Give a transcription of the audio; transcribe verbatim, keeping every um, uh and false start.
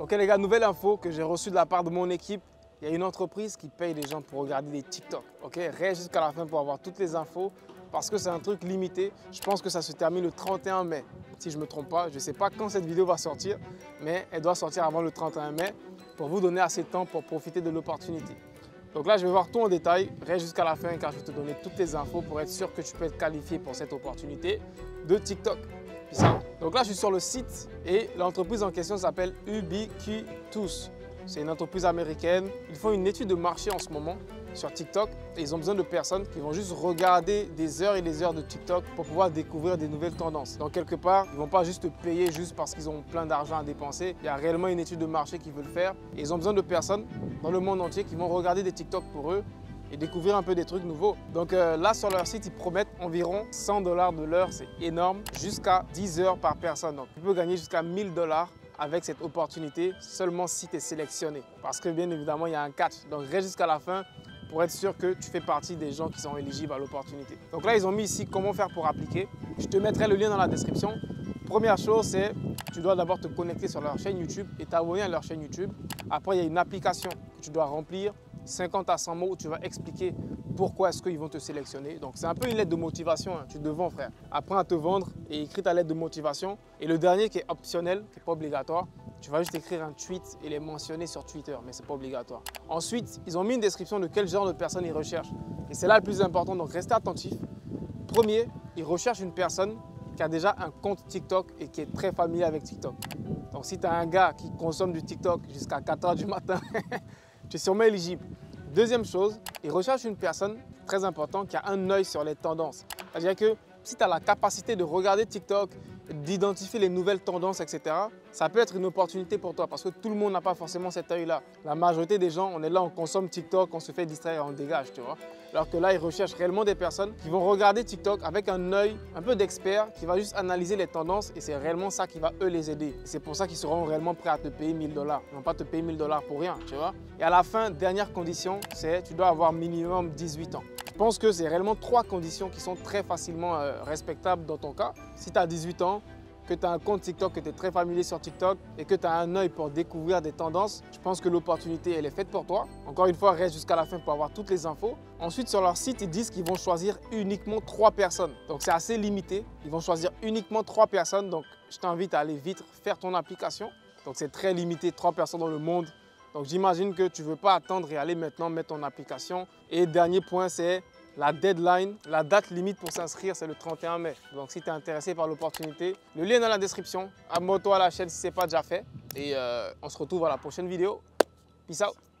Ok les gars, nouvelle info que j'ai reçue de la part de mon équipe. Il y a une entreprise qui paye les gens pour regarder des TikTok. Ok, reste jusqu'à la fin pour avoir toutes les infos parce que c'est un truc limité. Je pense que ça se termine le trente et un mai, si je ne me trompe pas. Je ne sais pas quand cette vidéo va sortir, mais elle doit sortir avant le trente et un mai pour vous donner assez de temps pour profiter de l'opportunité. Donc là, je vais voir tout en détail. Reste jusqu'à la fin car je vais te donner toutes les infos pour être sûr que tu peux être qualifié pour cette opportunité de TikTok. Donc là, je suis sur le site et l'entreprise en question s'appelle Ubiquitous. C'est une entreprise américaine. Ils font une étude de marché en ce moment sur TikTok et ils ont besoin de personnes qui vont juste regarder des heures et des heures de TikTok pour pouvoir découvrir des nouvelles tendances. Donc quelque part, ils ne vont pas juste te payer juste parce qu'ils ont plein d'argent à dépenser. Il y a réellement une étude de marché qu'ils veulent faire et ils ont besoin de personnes dans le monde entier qui vont regarder des TikTok pour eux et découvrir un peu des trucs nouveaux. Donc euh, là, sur leur site, ils promettent environ cent dollars de l'heure, c'est énorme, jusqu'à dix heures par personne. Donc tu peux gagner jusqu'à mille dollars avec cette opportunité seulement si tu es sélectionné. Parce que bien évidemment, il y a un catch. Donc reste jusqu'à la fin pour être sûr que tu fais partie des gens qui sont éligibles à l'opportunité. Donc là, ils ont mis ici comment faire pour appliquer. Je te mettrai le lien dans la description. Première chose, c'est tu dois d'abord te connecter sur leur chaîne YouTube et t'abonner à leur chaîne YouTube. Après, il y a une application que tu dois remplir, cinquante à cent mots où tu vas expliquer pourquoi est-ce qu'ils vont te sélectionner. Donc, c'est un peu une lettre de motivation, hein. Tu te vends, frère. Apprends à te vendre et écris ta lettre de motivation. Et le dernier qui est optionnel, qui n'est pas obligatoire, tu vas juste écrire un tweet et les mentionner sur Twitter, mais ce n'est pas obligatoire. Ensuite, ils ont mis une description de quel genre de personne ils recherchent. Et c'est là le plus important, donc restez attentif. Premier, ils recherchent une personne qui a déjà un compte TikTok et qui est très familier avec TikTok. Donc, si tu as un gars qui consomme du TikTok jusqu'à quatre heures du matin, tu es sûrement éligible. Deuxième chose, ils recherchent une personne, très importante, qui a un œil sur les tendances. C'est-à-dire que si tu as la capacité de regarder TikTok, d'identifier les nouvelles tendances, et cetera, ça peut être une opportunité pour toi parce que tout le monde n'a pas forcément cet œil-là. La majorité des gens, on est là, on consomme TikTok, on se fait distraire, on dégage, tu vois. Alors que là, ils recherchent réellement des personnes qui vont regarder TikTok avec un œil un peu d'expert, qui va juste analyser les tendances et c'est réellement ça qui va eux les aider. C'est pour ça qu'ils seront réellement prêts à te payer mille dollars. Ils ne vont pas te payer mille dollars pour rien, tu vois. Et à la fin, dernière condition, c'est tu dois avoir minimum dix-huit ans. Je pense que c'est réellement trois conditions qui sont très facilement euh, respectables dans ton cas. Si tu as dix-huit ans, que tu as un compte TikTok, que tu es très familier sur TikTok et que tu as un œil pour découvrir des tendances, je pense que l'opportunité, elle est faite pour toi. Encore une fois, reste jusqu'à la fin pour avoir toutes les infos. Ensuite, sur leur site, ils disent qu'ils vont choisir uniquement trois personnes. Donc, c'est assez limité. Ils vont choisir uniquement trois personnes. Donc, je t'invite à aller vite faire ton application. Donc, c'est très limité, trois personnes dans le monde. Donc, j'imagine que tu ne veux pas attendre et aller maintenant mettre ton application. Et dernier point, c'est la deadline, la date limite pour s'inscrire, c'est le trente et un mai. Donc, si tu es intéressé par l'opportunité, le lien est dans la description. Abonne-toi à la chaîne si ce n'est pas déjà fait. Et euh, on se retrouve à la prochaine vidéo. Peace out.